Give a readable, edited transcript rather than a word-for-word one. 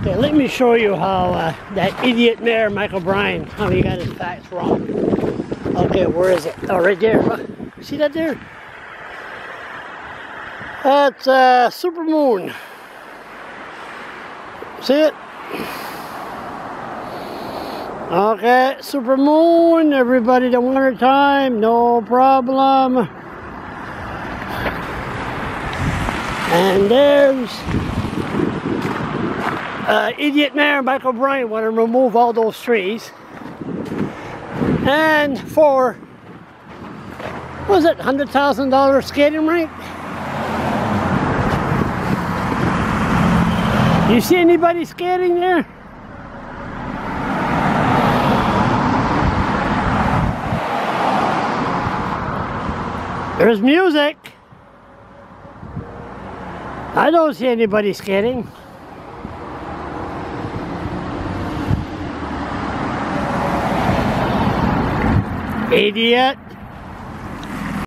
Okay, let me show you how that idiot mayor, Michael Bryan, how he got his facts wrong. Okay, where is it? Oh, right there. Look. See that there? That's supermoon. See it? Okay, supermoon, everybody, the winter time, no problem. And there's idiot mayor Michael Bryan want to remove all those trees. And for, what was it, $100,000 skating rink? You see anybody skating there? There's music. I don't see anybody skating. Idiot.